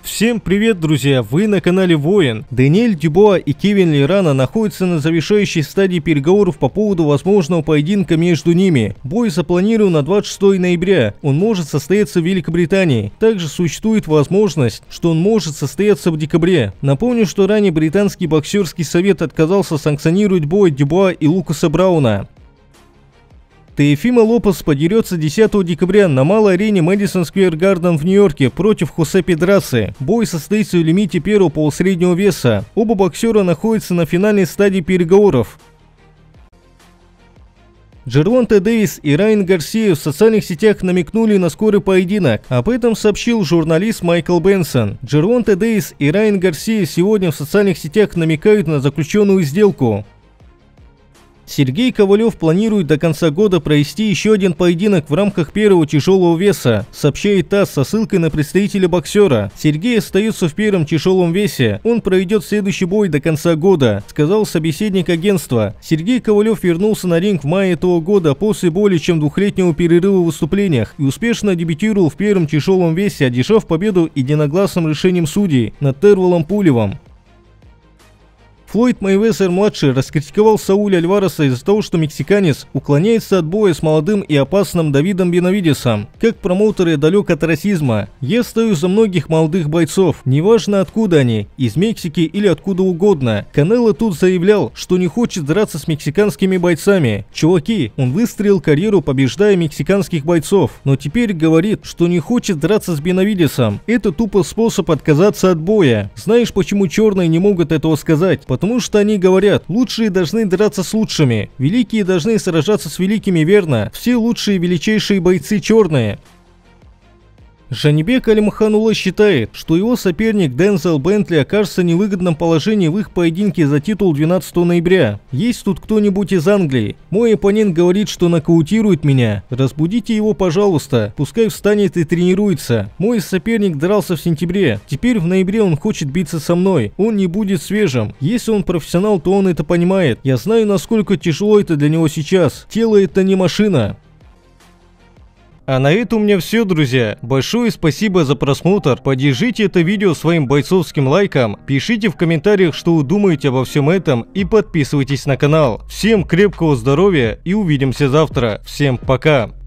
Всем привет, друзья! Вы на канале Воин. Дэниэль Дюбуа и Кевин Лерана находятся на завершающей стадии переговоров по поводу возможного поединка между ними. Бой запланирован на 26 ноября. Он может состояться в Великобритании. Также существует возможность, что он может состояться в декабре. Напомню, что ранее британский боксерский совет отказался санкционировать бой Дюбуа и Лукаса Брауна. Теофимо Лопес подерется 10 декабря на малой арене Мэдисон Сквер Гарден в Нью-Йорке против Хосе Педрасы. Бой состоится в лимите первого полусреднего веса. Оба боксера находятся на финальной стадии переговоров. Джервонта Дэвис и Райан Гарсия в социальных сетях намекнули на скорый поединок. Об этом сообщил журналист Майкл Бенсон. Джервонта Дэвис и Райан Гарсия сегодня в социальных сетях намекают на заключенную сделку. Сергей Ковалев планирует до конца года провести еще один поединок в рамках первого тяжелого веса, сообщает ТАСС со ссылкой на представителя боксера. Сергей остается в первом тяжелом весе, он проведет следующий бой до конца года, сказал собеседник агентства. Сергей Ковалев вернулся на ринг в мае этого года после более чем двухлетнего перерыва в выступлениях и успешно дебютировал в первом тяжелом весе, одержав победу единогласным решением судей над Тервалом Пулевом. Флойд Мейвезер-младший раскритиковал Сауля Альвареса из-за того, что мексиканец уклоняется от боя с молодым и опасным Давидом Бенавидесом. Как промоутер я далек от расизма. Я стою за многих молодых бойцов, неважно откуда они, из Мексики или откуда угодно. Канело тут заявлял, что не хочет драться с мексиканскими бойцами. Чуваки, он выстроил карьеру, побеждая мексиканских бойцов, но теперь говорит, что не хочет драться с Бенавидесом. Это тупо способ отказаться от боя. Знаешь, почему черные не могут этого сказать? Потому что они говорят, лучшие должны драться с лучшими, великие должны сражаться с великими, верно? Все лучшие и величайшие бойцы черные. Жанибек Алимханулла считает, что его соперник Дензел Бентли окажется в невыгодном положении в их поединке за титул 12 ноября. Есть тут кто-нибудь из Англии? Мой оппонент говорит, что нокаутирует меня. Разбудите его, пожалуйста. Пускай встанет и тренируется. Мой соперник дрался в сентябре. Теперь в ноябре он хочет биться со мной. Он не будет свежим. Если он профессионал, то он это понимает. Я знаю, насколько тяжело это для него сейчас. Тело это не машина. А на этом у меня все, друзья. Большое спасибо за просмотр. Поддержите это видео своим бойцовским лайком. Пишите в комментариях, что вы думаете обо всем этом. И подписывайтесь на канал. Всем крепкого здоровья и увидимся завтра. Всем пока.